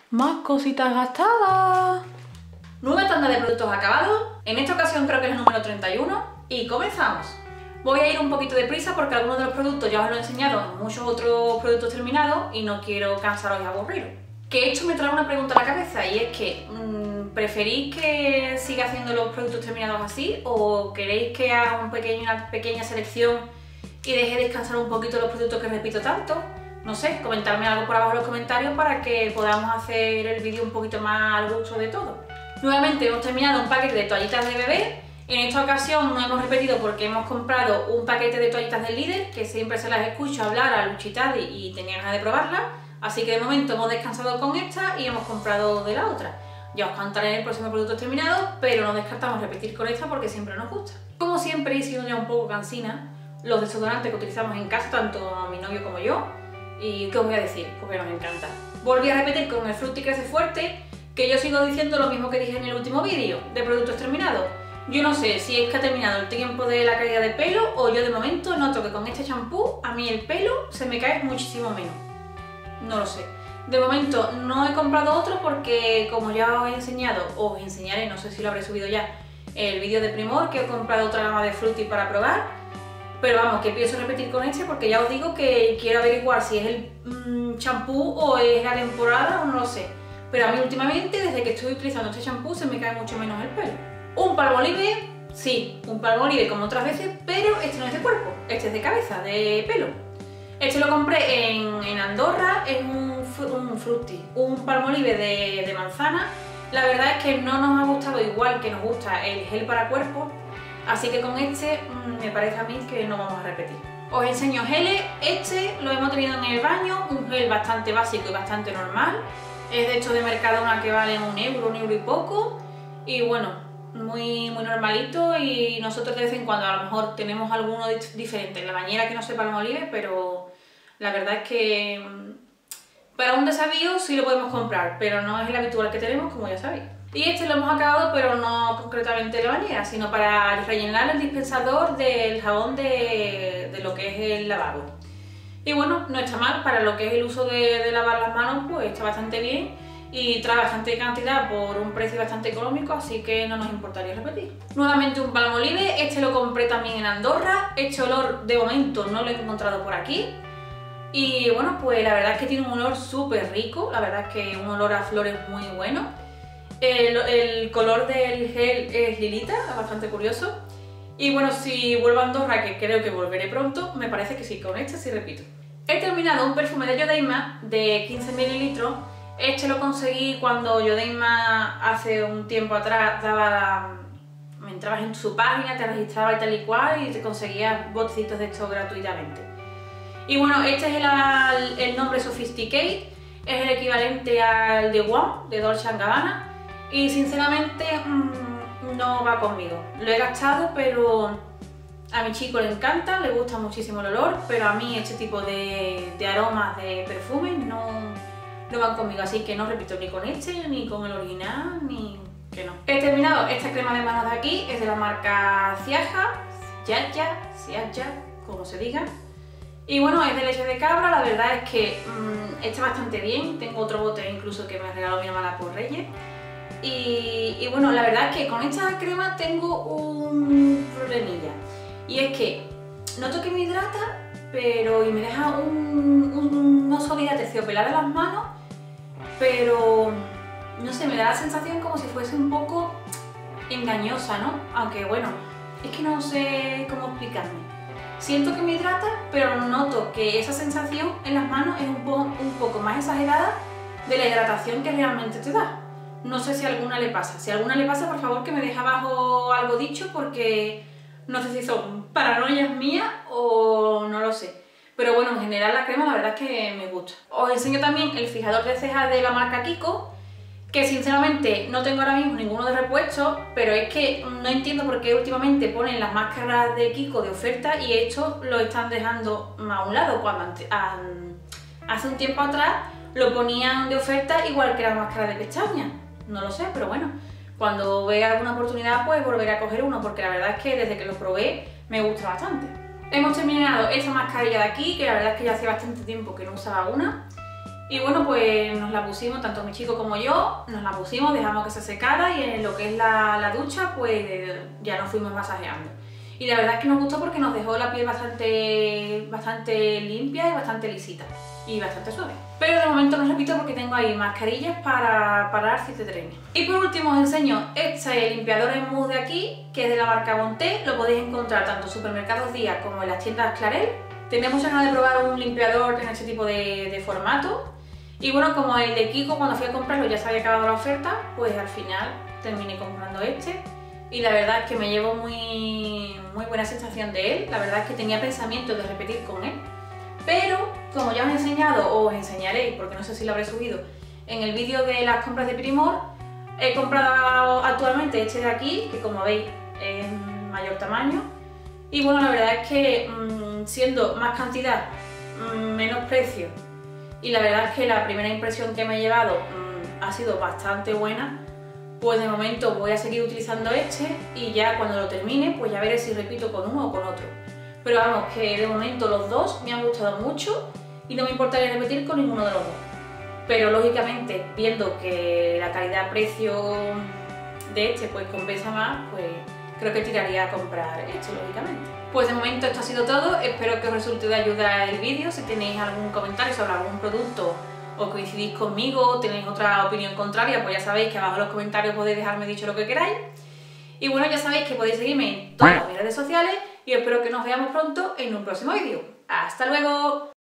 Más cositas gastadas. Nueva tanda de productos acabados. En esta ocasión creo que es el número 31 y comenzamos. Voy a ir un poquito deprisa porque algunos de los productos ya os lo he enseñado en muchos otros productos terminados y no quiero cansaros y aburriros. Que esto me trae una pregunta a la cabeza y es que ¿preferís que siga haciendo los productos terminados así o queréis que haga una pequeña selección y deje descansar un poquito los productos que repito tanto? No sé, comentarme algo por abajo en los comentarios para que podamos hacer el vídeo un poquito más al gusto de todos. Nuevamente hemos terminado un paquete de toallitas de bebé. En esta ocasión no hemos repetido porque hemos comprado un paquete de toallitas del Líder, que siempre se las escucho hablar a Luchitadi y tenía ganas de probarlas. Así que de momento hemos descansado con esta y hemos comprado de la otra. Ya os contaré en el próximo producto terminado, pero no descartamos repetir con esta porque siempre nos gusta. Como siempre, y siendo ya un poco cansina, los desodorantes que utilizamos en casa, tanto mi novio como yo, y ¿qué os voy a decir? Porque nos encanta. Volví a repetir con el Frutti Crece Fuerte, que yo sigo diciendo lo mismo que dije en el último vídeo de productos terminados. Yo no sé si es que ha terminado el tiempo de la caída de pelo o yo de momento noto que con este champú a mí el pelo se me cae muchísimo menos. No lo sé. De momento no he comprado otro porque, como ya os he enseñado, os enseñaré, no sé si lo habré subido ya, el vídeo de Primor, que he comprado otra gama de Frutti para probar. Pero vamos, que pienso repetir con este porque ya os digo que quiero averiguar si es el champú o es la temporada o no lo sé. Pero a mí últimamente, desde que estoy utilizando este champú, se me cae mucho menos el pelo. Un Palmolive, sí, un Palmolive como otras veces, pero este no es de cuerpo, este es de cabeza, de pelo. Este lo compré en Andorra, es un Frutti, un Palmolive de manzana. La verdad es que no nos ha gustado igual que nos gusta el gel para cuerpo, así que con este me parece a mí que no vamos a repetir. Os enseño geles. Este lo hemos tenido en el baño, un gel bastante básico y bastante normal. Es de hecho de Mercadona, que vale un euro y poco. Y bueno, muy normalito, y nosotros de vez en cuando a lo mejor tenemos alguno diferente en la bañera que no sea Palmolive, pero la verdad es que para un desavío sí lo podemos comprar, pero no es el habitual que tenemos, como ya sabéis. Y este lo hemos acabado, pero no concretamente de la bañera, sino para rellenar el dispensador del jabón de lo que es el lavabo. Y bueno, no está mal, para lo que es el uso de lavar las manos, pues está bastante bien y trae bastante cantidad por un precio bastante económico, así que no nos importaría repetir. Nuevamente un Palmolive, este lo compré también en Andorra. Este olor de momento no lo he encontrado por aquí. Y bueno, pues la verdad es que tiene un olor súper rico, la verdad es que un olor a flores muy bueno. El color del gel es lilita, es bastante curioso. Y bueno, si vuelvo a Andorra, que creo que volveré pronto, me parece que sí, con este sí repito. He terminado un perfume de Yodeima de 15 ml. Este lo conseguí cuando Yodeima hace un tiempo atrás entrabas en su página, te registrabas y tal y cual y te conseguías botecitos de esto gratuitamente. Y bueno, este es el nombre Sophisticate, es el equivalente al de One, de Dolce & Gabbana, y sinceramente no va conmigo. Lo he gastado, pero a mi chico le encanta, le gusta muchísimo el olor, pero a mí este tipo de aromas de perfumes no van conmigo, así que no repito ni con este, ni con el original, ni que no. He terminado esta crema de manos de aquí, es de la marca Ciaggia, como se diga. Y bueno, es de leche de cabra, la verdad es que está bastante bien. Tengo otro bote incluso que me regaló mi hermana por Reyes. Y bueno, la verdad es que con esta crema tengo un problemilla. Y es que noto que me hidrata, pero y me deja una suavidad terciopelada en las manos, pero no sé, me da la sensación como si fuese un poco engañosa, ¿no? Aunque bueno, es que no sé cómo explicarme. Siento que me hidrata, pero noto que esa sensación en las manos es un poco más exagerada de la hidratación que realmente te da. No sé si a alguna le pasa. Si a alguna le pasa, por favor que me deje abajo algo dicho, porque no sé si son paranoias mías o no lo sé. Pero bueno, en general la crema la verdad es que me gusta. Os enseño también el fijador de cejas de la marca Kiko, que sinceramente no tengo ahora mismo ninguno de repuesto, pero es que no entiendo por qué últimamente ponen las máscaras de Kiko de oferta y esto lo están dejando a un lado, cuando hace un tiempo atrás lo ponían de oferta igual que las máscaras de pestañas. No lo sé, pero bueno, cuando vea alguna oportunidad pues volveré a coger uno, porque la verdad es que desde que lo probé me gusta bastante. Hemos terminado esta mascarilla de aquí, que la verdad es que ya hacía bastante tiempo que no usaba una. Y bueno, pues nos la pusimos, tanto mi chico como yo, nos la pusimos, dejamos que se secara y en lo que es la ducha, pues ya nos fuimos masajeando. Y la verdad es que nos gustó porque nos dejó la piel bastante limpia y bastante lisita y bastante suave. Pero de momento no repito porque tengo ahí mascarillas para parar si te trenes. Y por último os enseño este limpiador en mousse de aquí, que es de la marca Bonté. Lo podéis encontrar tanto en supermercados Día como en las tiendas Clarel. Tenía muchas ganas de probar un limpiador en este tipo de formato. Y bueno, como el de Kiko cuando fui a comprarlo ya se había acabado la oferta, pues al final terminé comprando este. Y la verdad es que me llevo muy buena sensación de él. La verdad es que tenía pensamiento de repetir con él. Pero, como ya os he enseñado, o os enseñaré, porque no sé si lo habré subido, en el vídeo de las compras de Primor, he comprado actualmente este de aquí, que como veis es mayor tamaño. Y bueno, la verdad es que siendo más cantidad, menos precio, y la verdad es que la primera impresión que me he llevado ha sido bastante buena, pues de momento voy a seguir utilizando este y ya cuando lo termine pues ya veré si repito con uno o con otro. Pero vamos, que de momento los dos me han gustado mucho y no me importaría repetir con ninguno de los dos. Pero lógicamente, viendo que la calidad-precio de este pues compensa más, pues creo que tiraría a comprar este, lógicamente. Pues de momento esto ha sido todo, espero que os resulte de ayuda el vídeo. Si tenéis algún comentario sobre algún producto o coincidís conmigo o tenéis otra opinión contraria, pues ya sabéis que abajo en los comentarios podéis dejarme dicho lo que queráis. Y bueno, ya sabéis que podéis seguirme en todas mis redes sociales y espero que nos veamos pronto en un próximo vídeo. ¡Hasta luego!